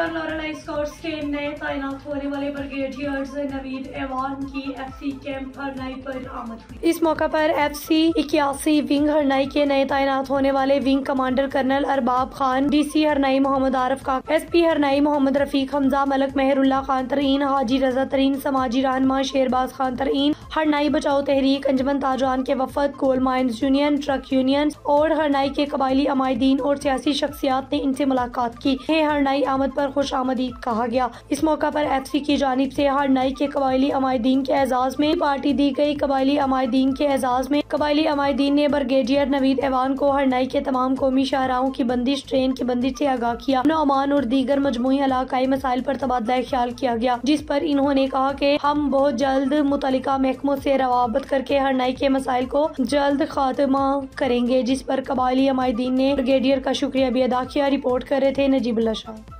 और लॉरेलाई स्काउट्स के नए तैनात होने वाले ब्रिगेडियर्स नवीद एवान की FC कैंप हरनाई पर आमद हुई। इस मौका पर FC 81 विंग हरनाई के नए तैनात होने वाले wing commander colonel Arbab Khan, DC Harnai Mohammad Arif का, SP हरनाई मोहम्मद रफीक हमजा, मलक मेहरुल्ला खान तरीन, हाजी रजा तरीन, समाजी रहनुमा शेरबाज खान तरीन, हरनाई बचाओ तहरीक, अंजुमन ताजवान के वफद, coal mines union, truck union और हरनाई के कबायली अमायदीन और सियासी शख्सियात ने इनसे मुलाकात की। हरनाई आमद पर खुश आमदीद कहा गया। इस मौका पर FC की जानिब से हरनाई के कबायली अमायदीन के एजाज में पार्टी दी गई। कबायली अमायदीन के एजाज में कबायली अमायदीन ने ब्रिगेडियर नवीद एवान को हरनाई के तमाम कौमी शाहराहों की बंदिश, ट्रेन की बंदिश से आगाह किया। अमान और दीगर मजमूई इलाकाई मसाइल पर तबादला ख्याल किया गया, जिस पर इन्होंने कहा कि हम बहुत जल्द मुतल्लिका महकमों से रवाबत करके हरनाई के मसाइल को जल्द खात्मा करेंगे, जिस पर कबायली अमायदीन ने ब्रिगेडियर का शुक्रिया भी अदा किया। रिपोर्ट कर रहे थे नजीबुल्लाह शाह।